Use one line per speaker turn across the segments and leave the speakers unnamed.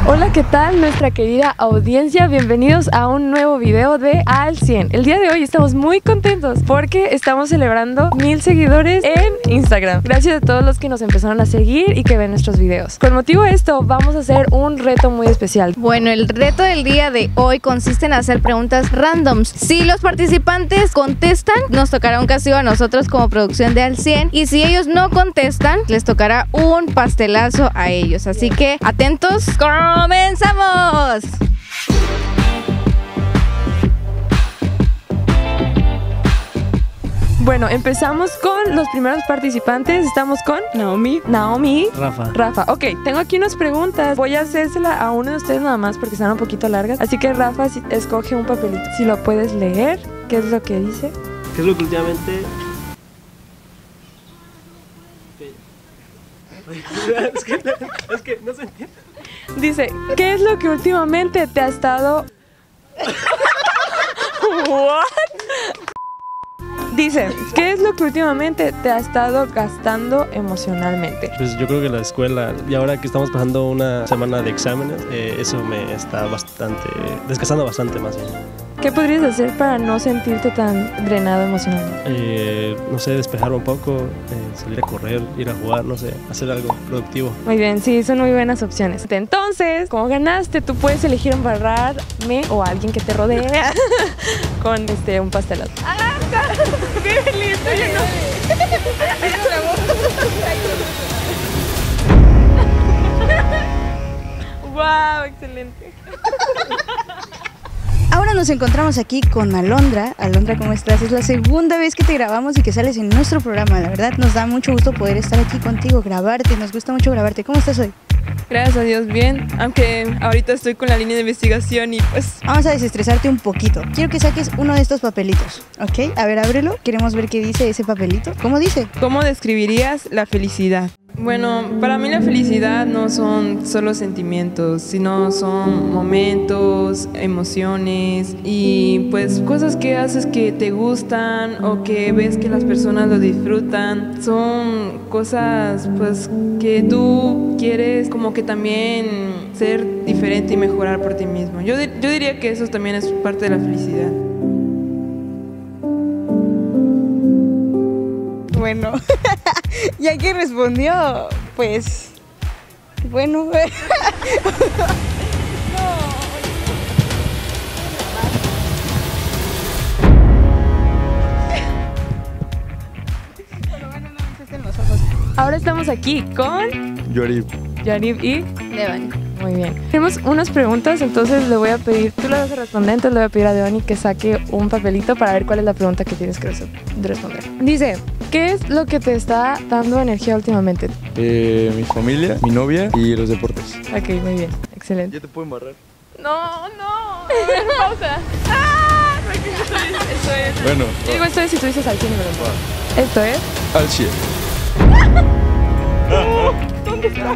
Hola, ¿qué tal nuestra querida audiencia? Bienvenidos a un nuevo video de Al 100. El día de hoy estamos muy contentos porque estamos celebrando 1000 seguidores en Instagram. Gracias a todos los que nos empezaron a seguir y que ven nuestros videos. Con motivo de esto vamos a hacer un reto muy especial.
Bueno, el reto del día de hoy consiste en hacer preguntas randoms. Si los participantes contestan, nos tocará un castigo a nosotros como producción de Al 100. Y si ellos no contestan, les tocará un pastelazo a ellos. Así que atentos. ¡Comenzamos!
Bueno, empezamos con los primeros participantes. Estamos con
Naomi,
Rafa. Ok, tengo aquí unas preguntas. Voy a hacérsela a uno de ustedes nada más porque están un poquito largas. Así que Rafa, escoge un papelito. Si lo puedes leer, ¿qué es lo que dice?
¿qué es lo que últimamente? Es que no se entiende.
Dice, ¿qué es lo que últimamente te ha estado... ¿What? Dice, ¿qué es lo que últimamente te ha estado gastando emocionalmente?
Pues yo creo que la escuela, y ahora que estamos pasando una semana de exámenes, eso me está desgastando bastante más bien.
¿Qué podrías hacer para no sentirte tan drenado emocionalmente?
No sé, despejar un poco, salir a correr, ir a jugar, no sé, hacer algo productivo.
Muy bien, sí, son muy buenas opciones. Entonces, como ganaste, tú puedes elegir embarrarme o a alguien que te rodee con un pastelazo. ¡Qué feliz! Oye, no. ¡Wow! Excelente.
Ahora nos encontramos aquí con Alondra. Alondra, ¿cómo estás? Es la segunda vez que te grabamos y que sales en nuestro programa. La verdad, nos da mucho gusto poder estar aquí contigo, grabarte. Nos gusta mucho grabarte. ¿Cómo estás hoy?
Gracias a Dios, bien. Aunque ahorita estoy con la línea de investigación y pues...
Vamos a desestresarte un poquito. Quiero que saques uno de estos papelitos, ¿ok? A ver, ábrelo. Queremos ver qué dice ese papelito. ¿Cómo dice?
¿Cómo describirías la felicidad? Bueno, para mí la felicidad no son solo sentimientos, sino son momentos, emociones y pues cosas que haces que te gustan o que ves que las personas lo disfrutan. Son cosas pues que tú quieres como que también ser diferente y mejorar por ti mismo. Yo diría que eso también es parte de la felicidad.
Bueno, ya que respondió, pues... Bueno...
Ahora estamos aquí con... Yarib y...
Devani.
Muy bien. Tenemos unas preguntas, entonces le voy a pedir... Tú le vas a responder, entonces le voy a pedir a Devani que saque un papelito para ver cuál es la pregunta que tienes que responder. Dice, ¿qué es lo que te está dando energía últimamente?
Mi familia, mi novia y los deportes.
Ok, muy bien. Excelente.
¿Ya te puedo embarrar?
No. A ver, pausa. Esto es...
Bueno,
Yo digo esto es si tú dices al 100 y me lo pongo. Esto es...
al 100.
¿Dónde está?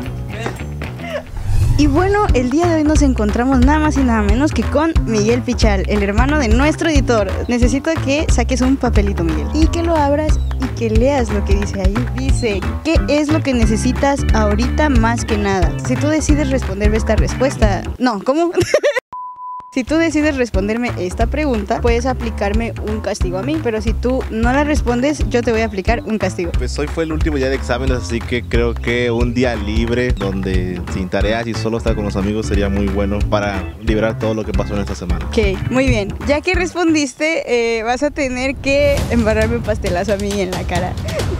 Y bueno, el día de hoy nos encontramos nada más y nada menos que con Miguel Pichal, el hermano de nuestro editor. Necesito que saques un papelito, Miguel, y que lo abras y que leas lo que dice ahí. Dice, ¿qué es lo que necesitas ahorita más que nada? Si tú decides responderme esta respuesta... No, ¿cómo? Si tú decides responderme esta pregunta, puedes aplicarme un castigo a mí, pero si tú no la respondes, yo te voy a aplicar un castigo.
Pues hoy fue el último día de exámenes, así que creo que un día libre, donde sin tareas y solo estar con los amigos sería muy bueno para liberar todo lo que pasó en esta semana.
Ok, muy bien. Ya que respondiste, vas a tener que embarrarme un pastelazo a mí en la cara.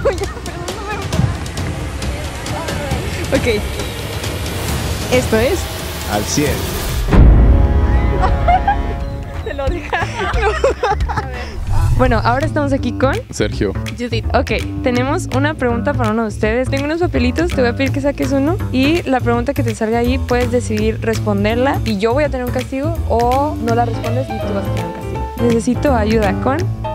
Ok. Esto es...
Al 100.
Se lo deja. Bueno, ahora estamos aquí con
Sergio.
Judith. Ok, tenemos una pregunta para uno de ustedes. Tengo unos papelitos, te voy a pedir que saques uno. Y la pregunta que te salga ahí, puedes decidir responderla. Y yo voy a tener un castigo, o no la respondes y tú vas a tener un castigo. Necesito ayuda con...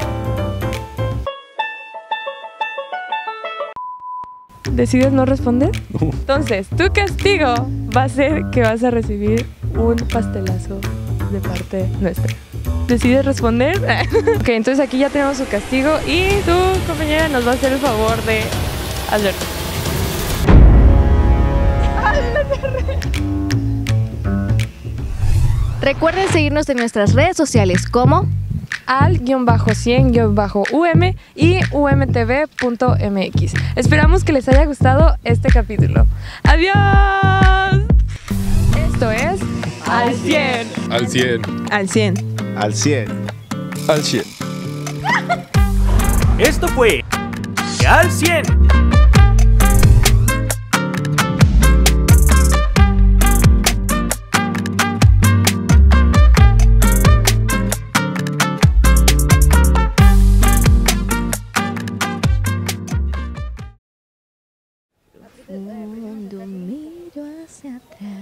¿Decides no responder?
No.
Entonces, tu castigo va a ser que vas a recibir un pastelazo de parte nuestra. ¿Decides responder? Ok, entonces aquí ya tenemos su castigo y tu compañera nos va a hacer el favor de hacerlo.
Recuerden seguirnos en nuestras redes sociales como
al-100-UM y umtv.mx. Esperamos que les haya gustado este capítulo. ¡Adiós! Esto es Al 100.
Al 100.
Al 100.
Al 100.
Al 100.
Esto fue Al 100.
Cuando miro hacia atrás.